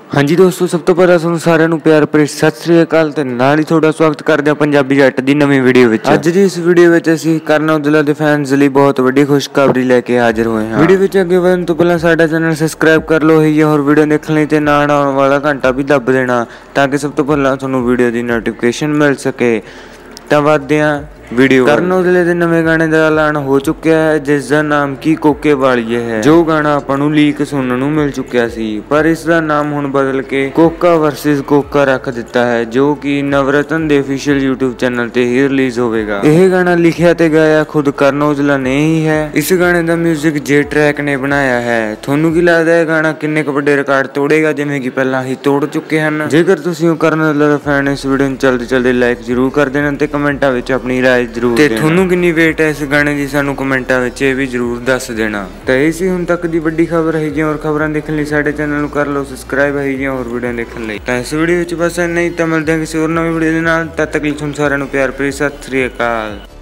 हाँ जी दोस्तों, सब तो पहला तुहानू सारिਆਂ ਨੂੰ प्यार भरी सत श्री अकाल ते नाल ही ਤੁਹਾਡਾ स्वागत करदे हां पंजाबी जट दी नवीं वीडियो विच। अज दी इस वीडियो विच असीं करन औजला दे फैनस लई बहुत वड्डी खुशखबरी लैके हाजिर होए हां। वीडियो विच अगे वधण तो पहलां साडा चैनल सबसक्राइब कर लो ही और वीडियो देखण लई ते नाल आउण वाला घंटा भी दब देना ताकि सब तो पहलां तुहानू वीडियो दी नोटिफिकेशन मिल सके। तां वधदे हां वीडियो। करन औजले दे नवे गाने का ऐलान हो चुका है जिसका नाम की कोके वालिए है। जो गाना आपां नू लीक सुनने नू मिल चुका सी, पर इसका नाम हुण बदल के कोंटरवर्सीज कोका रख दिता है, जो कि नवरत्न दे ऑफिशियल यूट्यूब चैनल ते ही रिलीज होवेगा। यह गाना लिखिया ते गाया खुद करन औजला ने ही है। इस गाने का म्यूजिक जे ट्रैक ने बनाया है। थोनू की लगता है गाना किन्ने क वड्डे रिकॉर्ड तोड़ेगा, जिवें कि पहला ही तोड़ चुके हैं। जेकर तुसीं करन औजला दा फैन इस वीडियो नू जल्दी जल्दी लाइक जरूर कर देना ते कमेंटां विच अपनी राय जरूर ते थोनू किन्नी वेट है इस गाने की सानू कमेंटां विच ये भी जरूर दस देना। तो ये सी हुण तक दी वड्डी खबर है जी, और खबरां देखण लई साडे चैनल नू कर लो सबसक्राइब है जी और वीडियो देखण लई। तो इस वीडियो विच बस इन्ना ही। तां मिलदे हां किसी होर नवीं वीडियो दे नाल। तद तक लई तुहानू सारिਆਂ ਨੂੰ प्यार भरी सत श्री अकाल।